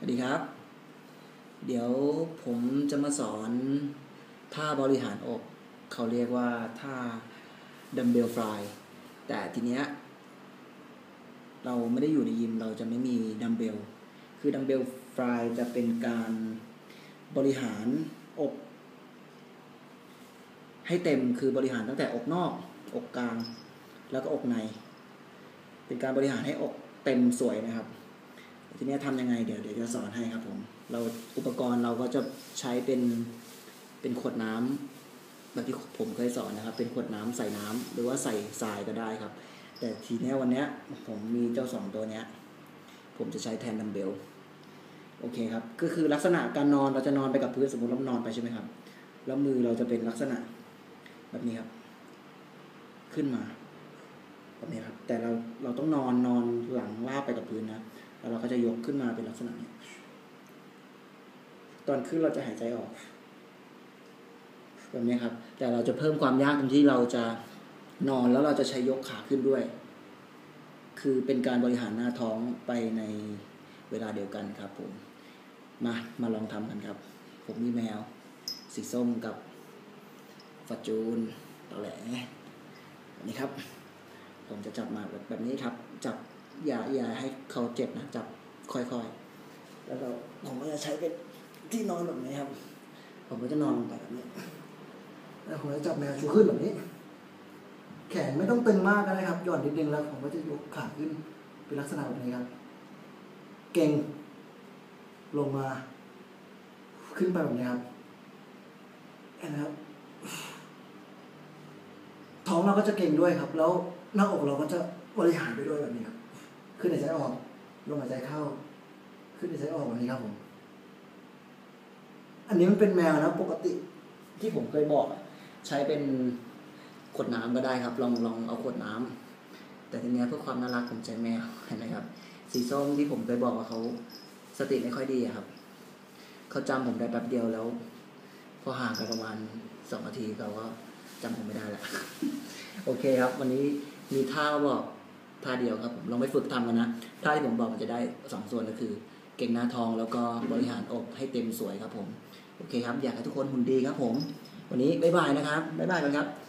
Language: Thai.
ดีครับเดี๋ยวผมจะมาสอนท่าบริหารอกเขาเรียกว่าท่าดัมเบลฟลายแต่ทีเนี้ยเราไม่ได้อยู่ในยิมเราจะไม่มีดัมเบลคือดัมเบลฟลายจะเป็นการบริหารอกให้เต็มคือบริหารตั้งแต่อกนอกอกกลางแล้วก็อกในเป็นการบริหารให้อกเต็มสวยนะครับทีนี้ทำยังไงเดี๋ยวจะสอนให้ครับผมเราอุปกรณ์เราก็จะใช้เป็นขวดน้ำแบบที่ผมเคยสอนนะครับเป็นขวดน้ำใส่น้ำหรือว่าใส่ทรายก็ได้ครับแต่ทีนี้วันนี้ผมมีเจ้า2ตัวเนี้ยผมจะใช้แทนดัมเบลโอเคครับก็คือลักษณะการนอนเราจะนอนไปกับพื้นสมมติเรานอนไปใช่ไหมครับแล้วมือเราจะเป็นลักษณะแบบนี้ครับขึ้นมาแบบนี้ครับแต่เราต้องนอนหลังลาบไปกับพื้นนะแล้วเราก็จะยกขึ้นมาเป็นลักษณะนี้ตอนขึ้นเราจะหายใจออกแบบนี้ครับแต่เราจะเพิ่มความยากตรงที่เราจะนอนแล้วเราจะใช้ยกขาขึ้นด้วยคือเป็นการบริหารหน้าท้องไปในเวลาเดียวกันครับผมมาลองทำกันครับผมมีแมวสีส้มกับฟอร์จูนตอแหลแบบนี้ครับผมจะจับมาแบบนี้ครับจับอย่าให้เขาเจ็บนะจับค่อยๆแล้วผมก็จะใช้เป็นที่นอนแบบนี้ครับผมก็จะนอนลงไปแบบนี้แล้วผมจะจับแมวชูขึ้นแบบนี้แขนไม่ต้องตึงมากก็ได้ครับหย่อนนิดนึงแล้วผมก็จะยกขาขึ้นเป็นลักษณะแบบนี้ครับเก่งลงมาขึ้นไปแบบนี้ครับเห็นไหมครับท้องเราก็จะเก่งด้วยครับแล้วหน้าอกเราก็จะบริหารไปด้วยแบบนี้ครับขึ้นหายใจออกลงหายใจเข้าขึ้นหายใจออกแบบนี้ครับผมอันนี้มันเป็นแมวนะปกติที่ผมเคยบอกใช้เป็นขวดน้ำก็ได้ครับลองเอาขวดน้ำแต่ทีนี้เพื่อความน่ารักผมใช้แมวเห็นไหมครับสีส้มที่ผมเคยบอกว่าเขาสติไม่ค่อยดีครับเขาจำผมได้แป๊บเดียวแล้วพอห่างกันประมาณ2 นาทีเขาก็จำผมไม่ได้แล้วโอเคครับวันนี้มีท่าบอกท่าเดียวครับผมลองไปฝึกทำกันนะท่าที่ผมบอกมันจะได้2 ส่วนก็คือเก่งหน้าท้องแล้วก็บริหารอกให้เต็มสวยครับผมโอเคครับอยากให้ทุกคนหุ่นดีครับผมวันนี้บ๊ายบายนะครับบ๊ายบายกันครับ